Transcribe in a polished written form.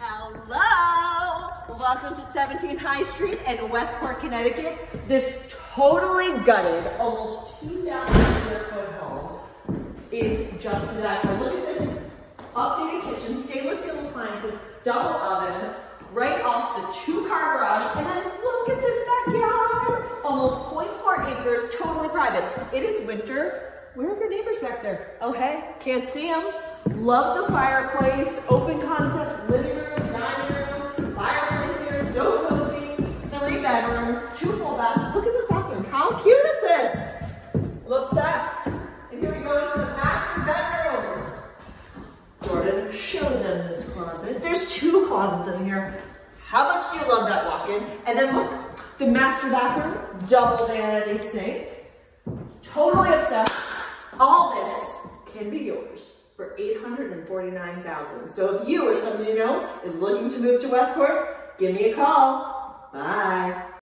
Hello! Welcome to 17 High Street in Westport, Connecticut. This totally gutted, almost 2,000 square foot home is just to die for. Look at this updated kitchen, stainless steel appliances, double oven, right off the 2-car garage, and then look at this backyard. Almost 0.4 acres, totally private. It is winter. Where are your neighbors back there? Oh, hey, can't see them. Love the fireplace, open concept, living room, dining room, fireplace here, so cozy, 3 bedrooms, 2 full baths. Look at this bathroom. How cute is this? I'm obsessed. And here we go into the master bedroom. Jordan, show them this closet. There's 2 closets in here. How much do you love that walk-in? And then look, the master bathroom, double vanity sink. Totally obsessed. All this can be yours for $849,000. So if you or somebody you know is looking to move to Westport, give me a call. Bye.